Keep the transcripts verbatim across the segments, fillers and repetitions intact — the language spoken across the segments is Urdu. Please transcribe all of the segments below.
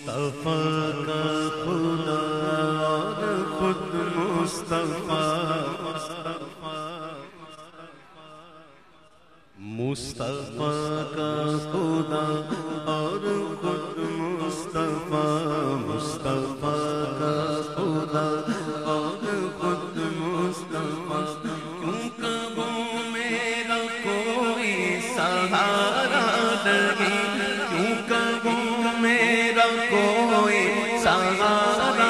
مصطفیٰ کا خدا اور خود مصطفیٰ، مصطفیٰ کا خدا اور خود مصطفیٰ، مصطفیٰ کا خدا اور خود مصطفیٰ، کیوں کہوں میرا کوئی سہارا نہیں، کیوں کہوں میرا کوئی سہارا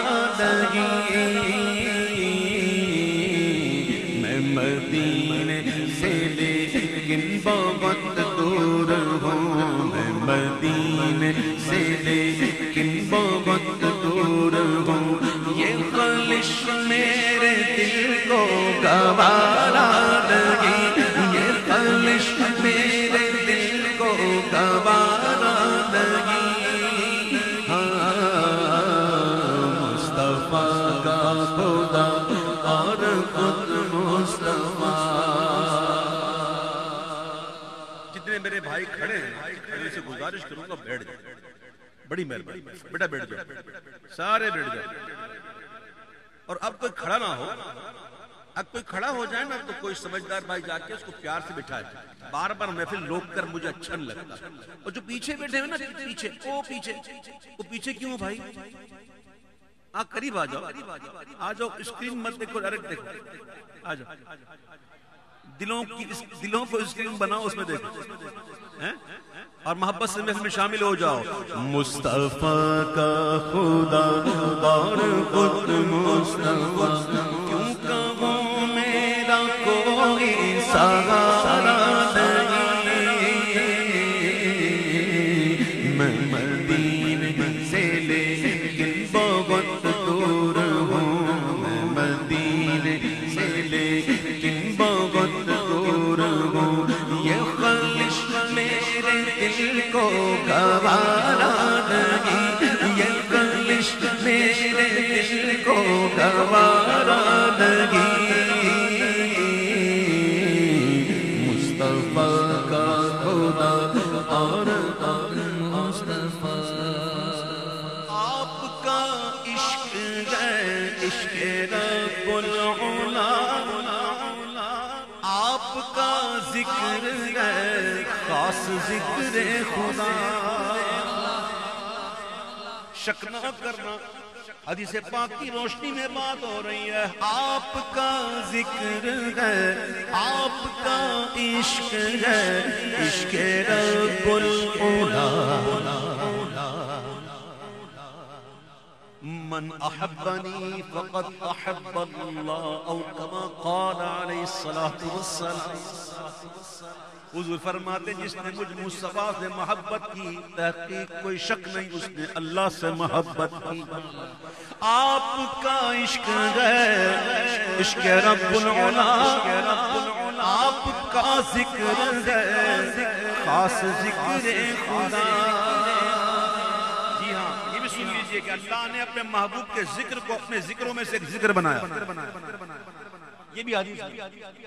نہیں، میں مدینے سے لیکن بہت دور ہوں، میں مدینے سے لیکن بہت دور ہوں، یہ خلش میرے دل کو گوارا نہیں، یہ خلش میرے دل کو گوارا نہیں، مصطفیٰ کا خدا اور خود مصطفیٰ۔ جتنے میرے بھائی کھڑے ہیں میں سے گزارش کروں گا بیٹھ جائیں، بڑی مہربانی بیٹا بیٹھ جاؤ، سارے بیٹھ جاؤ، اور اب کوئی کھڑا نہ ہو، اب کوئی کھڑا ہو جائے نا تو کوئی سمجھدار بھائی جا کے اس کو پیار سے بٹھائے، بار بار محفل روک کر مجھے اچھا نہیں لگتا، اور جو پیچھے بیٹھے ہوئے نا پیچھے وہ پیچھے وہ پیچھے کیوں بھائی؟ ہاں قریب آ جاؤ، آ جاؤ، اسکرین مت دیکھو، ڈائریکٹ دیکھو، آ جاؤ، دلوں کی دلوں کو اسکرین بناؤ، اس میں دیکھو اور محبت سے محفل میں شامل ہو جاؤ۔ مصطفیٰ کا خدا اور خود مصطفیٰ، کیوں کہوں میرا کوئی سہارا نہیں، میں مدینے سے لیکن بہت دور ہوں، میں مدینے سے لیکن بہت دور ہوں، یہ خلش میرے دل کو گوارا نہیں، یہ خلش میرے دل کو گوارا نہیں، مصطفیٰ کا خدا اور مصطفیٰ۔ آپ کا عشق ہے عشق رب العلا، آپ کا ذکر ہے خاص ذکر خدا، شک نہ کرنا حدیث پاک کی روشنی میں بات ہو رہی ہے، آپ کا ذکر ہے آپ کا عشق ہے عشق رب العلا، من احبنی فقد احب اللہ، او کما قال علیہ الصلاۃ والسلام، حضور فرماتے جس نے مجھ مصطفیٰ سے محبت کی تحقیق کوئی شک نہیں اس نے اللہ سے محبت کی۔ آپ کا عشق ہے عشق رب العلا، آپ کا ذکر ہے خاص ذکر خدا۔ جی ہاں، یہ بھی سن لیجئے کہ اللہ نے اپنے محبوب کے ذکر کو اپنے ذکروں میں سے ایک ذکر بنایا، یہ بھی حدیث ہے۔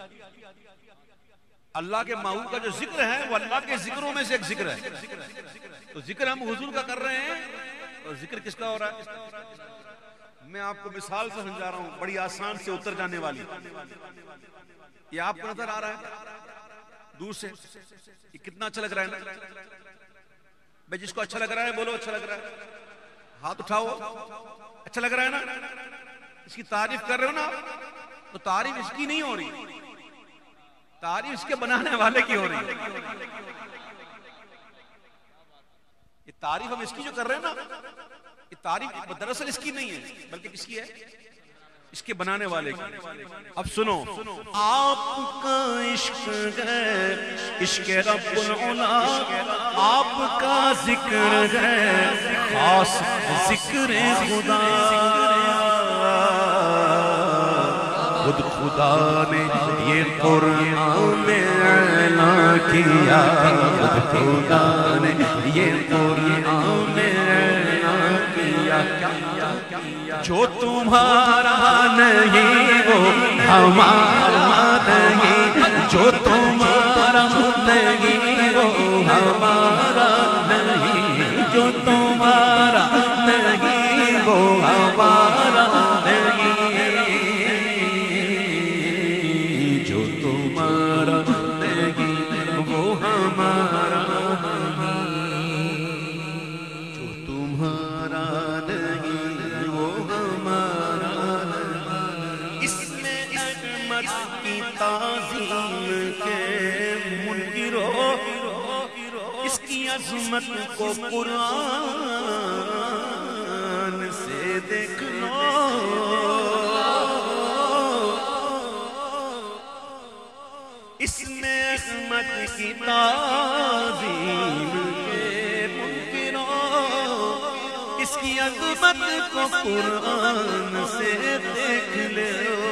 اللہ کے محبوب کا جو ذکر ہے وہ اللہ کے ذکروں میں سے ایک ذکر ہے، تو ذکر ہم حضور کا کر رہے ہیں، اور ذکر کس کا ہو رہا ہے؟ میں آپ کو مثال سے سمجھا رہا ہوں، بڑی آسان سے اتر جانے والی، یہ آپ کو نظر آ رہا ہے دور سے، یہ کتنا اچھا لگ رہا ہے نا؟ بھائی جس کو اچھا لگ رہا ہے بولو اچھا لگ رہا ہے، ہاتھ اٹھاؤ، اچھا لگ رہا ہے نا؟ اس کی تعریف کر رہے ہو نا، تو تعریف اس کی نہیں ہو رہی، تعریف اس کے بنانے والے کی ہو رہی ہے۔ یہ تعریف ہم اس کی جو کر رہے ہیں نا، یہ تعریف دراصل اس کی نہیں ہے بلکہ کس کی ہے؟ اس کے بنانے والے کی۔ اب سنو، آپ کا عشق ہے عشق رب العلا، آپ کا ذکر ہے خاص ذکر خدا، خود خدا نے یہ قرآن میں اعلان کیا، خود خدا نے یہ قرآن میں اعلان کیا، جو تمہارا نہیں وہ ہمارا نہیں، جو تمہارا نہیں وہ ہمارا نہیں، جو تمہارا عظمت کو قرآن سے دیکھ لو، اس میں عظمت کی تعظیم کے منکروں، اس کی عظمت کو قرآن سے دیکھ لو۔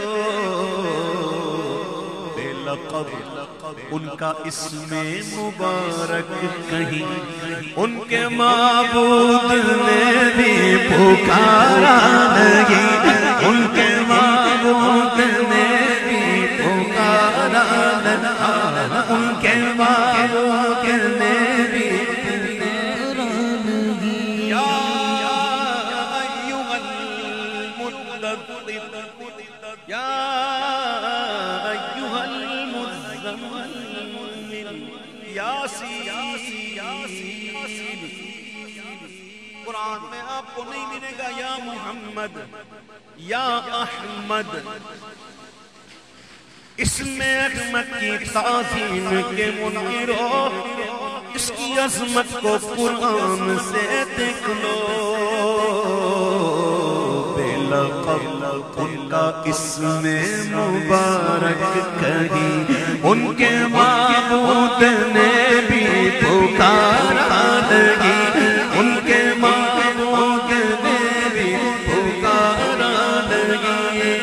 بے لقب ان کا اسم مبارک کہیں ان کے معبود نے بھی پکارا نہیں، ان کے معبود نے بھی پکارا نہیں، ان کے معبود نے بھی پکارا نہیں۔ یا ایھا المدثر، یا ایھا المزمل، یاسین۔ قرآن میں آپ کو نہیں ملے گا یا محمد یا احمد، اس میں عظمت کی تعظیم کے منکروں، اس کی عظمت کو قرآن سے دیکھ لو۔ بے لقب ان کا اسم مبارک کہیں ان کے معبود نے بھی پکارا نہیں، ان کے معبود نے بھی پکارا نہیں،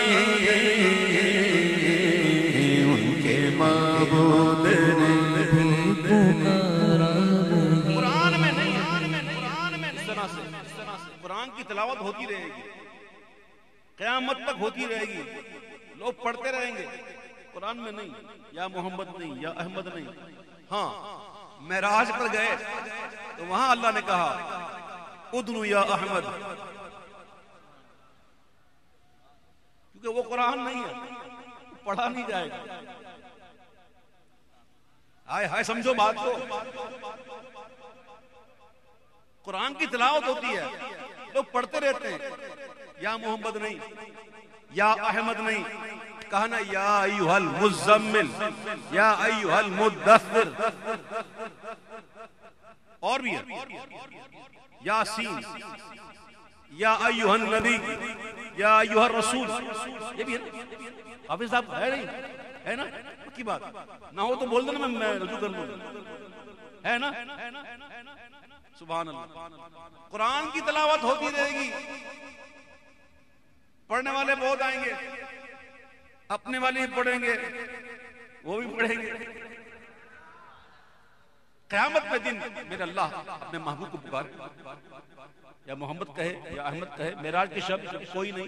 ان کے معبود نے بھی پکارا نہیں۔ قرآن میں نہیں، اس طرح سے قرآن کی تلاوت ہوتی رہے گی، قیامت تک ہوتی رہے گی، لوگ پڑھتے رہیں گے، قرآن میں نہیں، یا محمد نہیں، یا احمد نہیں۔ ہاں معراج پر گئے تو وہاں اللہ نے کہا ادنو یا احمد، کیونکہ وہ قرآن نہیں ہے، پڑھا نہیں جائے گا۔ ہائے ہائے سمجھو بات کو، قرآن کی تلاوت ہوتی ہے، لوگ پڑھتے رہتے ہیں، یا محمد نہیں، یا احمد نہیں، کہا نا یا ایھا المزمل، یا ایھا المدثر، اور بھی ہے یاسین، یا ایھا النبی، یا ایھا الرسول، یہ بھی ہے نا حافظ صاحب، ہے نہیں ہے نا کی بات، نہ ہو تو بول دینا، میں رجوع کر لوں، ہے نا؟ سبحان اللہ۔ قرآن کی تلاوت ہوتی رہے گی، پڑھنے والے بہت آئیں گے، اپنے والے بھی پڑھیں گے، وہ بھی پڑھیں گے۔ قیامت میں دن میرے اللہ اپنے محبوب کو پکارے، یا محمد کہے یا احمد کہے، معراج کے شب کوئی نہیں،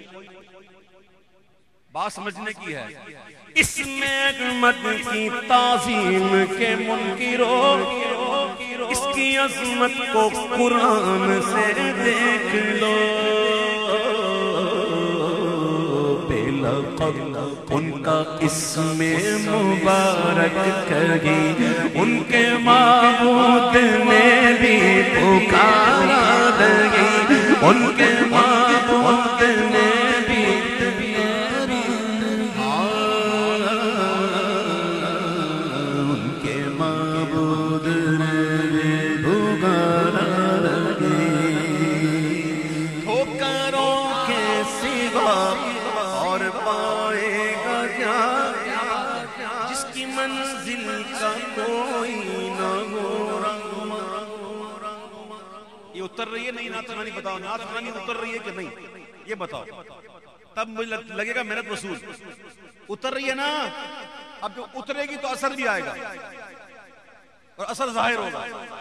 بات سمجھنے کی ہے۔ اس میں عظمت کی تعظیم کے منکروں، اس کی عظمت کو قرآن سے دیکھ لو۔ بے لقب ان کا اسم مبارک کہیں ان کے معبود نے بھی پکارا نہیں، ان کے معبود نے بھی پکارا نہیں، ان کے معبود نے بھی پکارا نہیں۔ ٹھوکروں کے سوا اور پائے گا کیا، جس کی منزل کا کوئی نہ ہو۔ یہ اتر رہی ہے نہیں نعت خوانی؟ بتاؤ نعت خوانی اتر رہی ہے کہ نہیں، یہ بتاؤ، تب مجھے لگے گا محنت وصول۔ اتر رہی ہے نا؟ اب جو اترے گی تو اثر بھی آئے گا اور اثر ظاہر ہوگا۔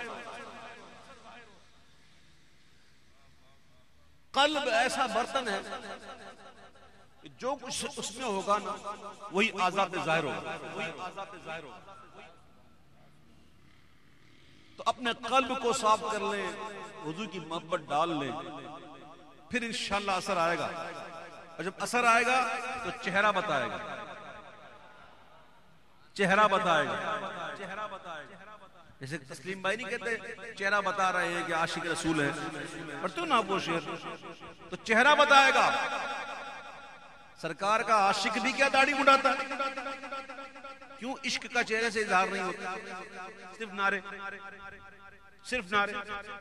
قلب ایسا برتن ہے جو کچھ اس میں ہوگا نا وہی آزاد ظاہر ہوگا۔ تو اپنے قلب کو صاف کر لیں، حضور کی محبت ڈال لیں، پھر انشاءاللہ اثر آئے گا، اور جب اثر آئے گا تو چہرہ بتائے گا، چہرہ بتائے گا۔ جیسے تسلیم بھائی نہیں کہتے چہرہ بتا رہے ہیں کہ عاشق رسول ہے، پڑھتے ہو نا آپ وہ شعر، تو چہرہ بتائے گا۔ سرکار کا عاشق بھی کیا داڑھی مڈاتا ہے؟ کیوں عشق کا چہرے سے اظہار نہیں ہوتا، صرف نعرے؟ صرف نعرے.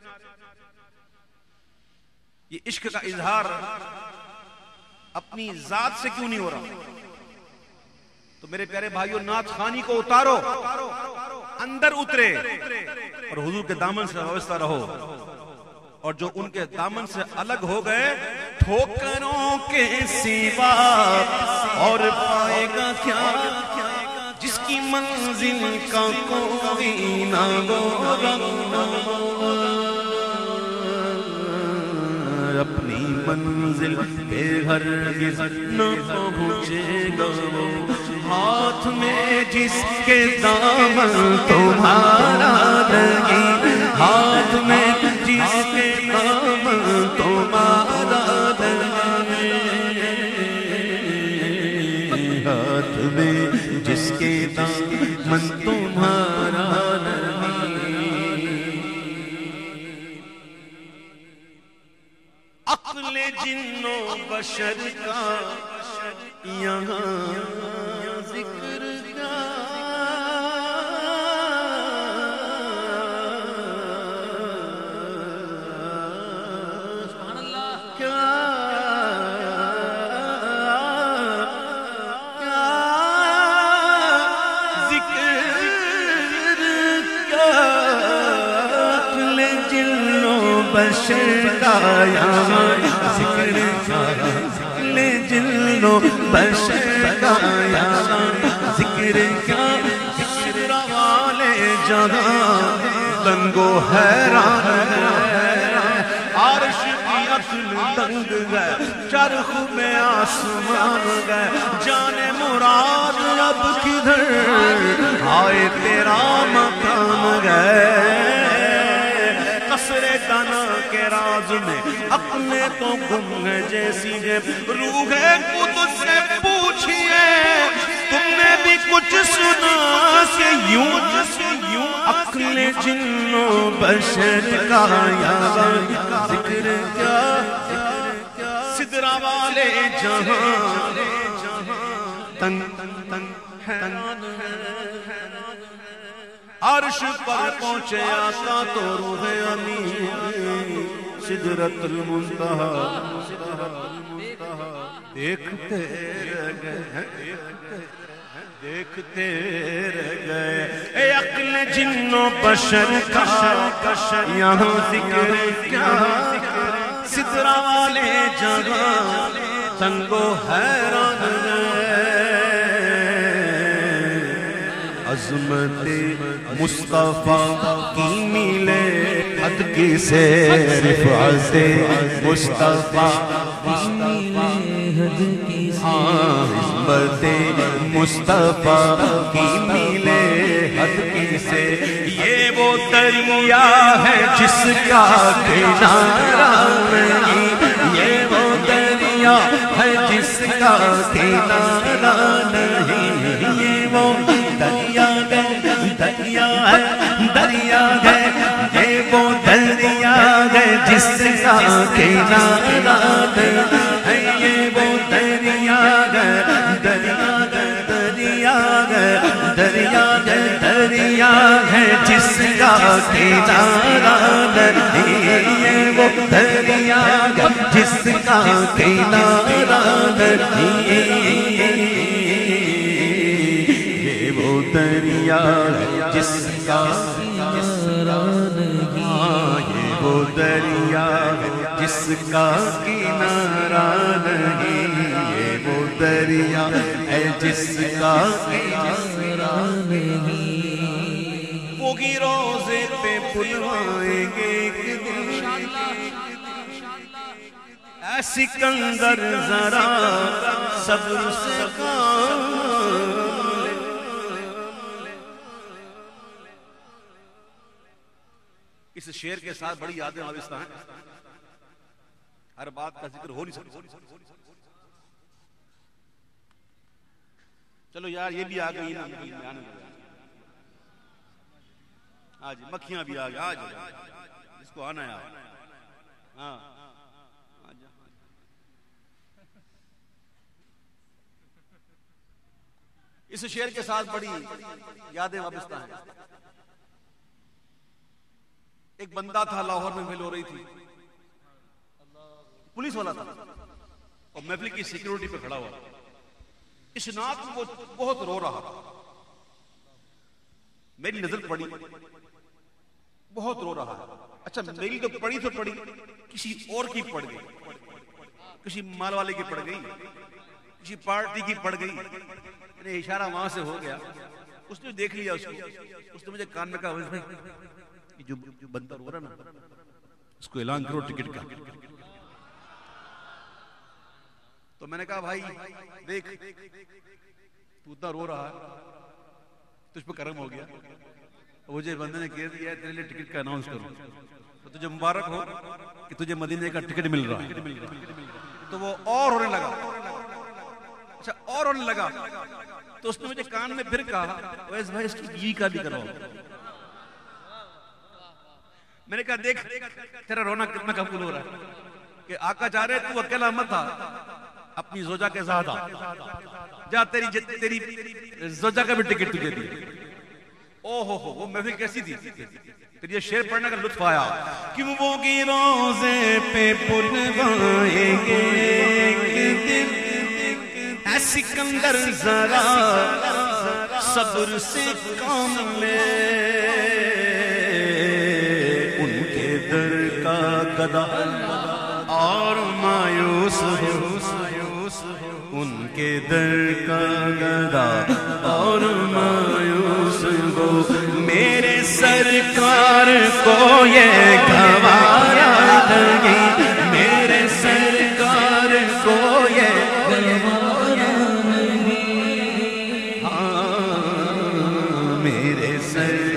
یہ عشق کا اظہار اپنی ذات سے کیوں نہیں ہو رہا؟ تو میرے پیارے بھائیوں، نعت خوانی کو اتارو، اندر اترے اور حضور کے دامن سے وابستہ رہو. اور جو ان کے دامن سے الگ ہو گئے، ٹھوکروں کے سوا اور پائے گا کیا، جس کی منزل کا کوئی نہ ہوگا. اپنی منزل پہ ہرگز نہ پہنچے گا وہ، ہاتھ میں جس کے دامن تمہارا نہیں، ہاتھ میں جس کے دامن تمہارا نہیں، ہاتھ میں جس کے دامن تمہارا نہیں. عقل جن و بشر کا یہاں ذکر کا، سبحان اللہ، کیا کیا ذکر کا. عقل جن و بشر کا یہاں ذکر کا، عقل جن و بشر کا یہاں ذکر کا. ذکر والے جہاں دنگو حیران ہے، عرش کی عقل دنگ گئے، چرخ میں آسمان گئے. جانے مراد اب کدھر آئے تیرا مقام گئے. قصر دنا کے راز میں اپنے تو گم ہے جیسی ہے روح قدس سے پوچھئے، تم نے بھی کچھ سنا کہ یوں یوں عقل جن و بشر کا یہاں ذکر کیا. سدرا والے جہاں تن تن حیران ہے، عرش پر پہنچے آقا تو روح امین سدرۃ المنتہا دیکھتے رہ گئے، دیکھتے رہ گئے. اے عقل جن و بشر کا یہاں ذکر کیا، سدرا والے جہاں تنگو حیران گئے. عظمت مصطفیٰ کی ملے حد کی سے، رفعت مصطفیٰ کی ملے حد کی سے، عظمت مصطفیٰ کی ملے حد کی سے. یہ وہ دریا ہے جس کا کنارہ نہیں، یہ وہ دریا ہے جس کا کنارہ نہیں. یہ وہ دریا ہے، دریا ہے، دریا ہے، یہ وہ دریا ہے جس کا کنارہ ہے. یہ وہ دریا ہے، دریا ہے، دریا ہے، دریا ہے، دریا ہے جس کا کنارہ نہیں. یہ وہ دریا ہے جس کا کنارہ نہیں. دریا جس کا کنارہ نہیں، یہ وہ دریا جس کا کنارہ نہیں. یہ وہ دریا ہے جس کا کنارہ نہیں. وہ کی روزے پہ بلوائیں گے ایک دن، اے سکندر ذرا صبر سے کام. اس شعر کے ساتھ بڑی یادیں وابستہ ہیں، ہر بات کا ذکر ہو نہیں سکتا. چلو یار یہ بھی آ گئی نا، آج مکھیاں بھی آ گئی، آج اس کو آنا ہے. ہاں اس شعر کے ساتھ بڑی یادیں وابستہ ہیں. ایک بندہ تھا لاہور میں محفل ہو رہی تھی، پولیس والا تھا اور محفل کی سیکیورٹی پہ کھڑا ہوا، اس نات میں وہ بہت رو رہا تھا، میری نظر پڑی، بہت رو رہا ہے. اچھا میری تو پڑی تو پڑی، کسی اور کی پڑ گئی، کسی مال والے کی پڑ گئی، کسی پارٹی کی پڑ گئی. میرے اشارہ وہاں سے ہو گیا، اس نے دیکھ لیا اس کو، اس نے مجھے کان میں کہا بھائی جو جو بندہ رو رہا نا اس کو اعلان کرو ٹکٹ کا. تو میں نے کہا بھائی دیکھ تو اتنا رو رہا ہے، تجھ پہ کرم ہو گیا، مجھے بندے نے کہہ دیا ہے تیرے لیے ٹکٹ کا اناؤنس کروں، تو تجھے مبارک ہو کہ تجھے مدینے کا ٹکٹ مل رہا ہے. تو وہ اور ہونے لگا، اچھا اور ہونے لگا، تو اس نے مجھے کان میں پھر کہا ویس بھائی اس کی بیوی کا بھی کرواؤ. میں نے کہا دیکھ تیرا رونا کتنا قبول ہو رہا ہے کہ آقا چاہ رہے تو اکیلا مت تھا، اپنی زوجہ کے ساتھ آ جا، تیری تیری زوجہ کا بھی ٹکٹ تجھے دی. او ہو ہو وہ محفل کیسی تھی، پھر یہ شعر پڑھنے کا لطف آیا کہ وہ کی روزے پہ بلوائیں گے ایک دن، اے سکندر ذرا صبر سے کام لے، ان کے در کا گدا اور مایوس ہو، ان کے در کا گدا اور مایوس ہو، میرے سرکار کو یہ گوارا نہیں، میرے سرکار کو یہ گوارا نہیں، ہاں میرے سر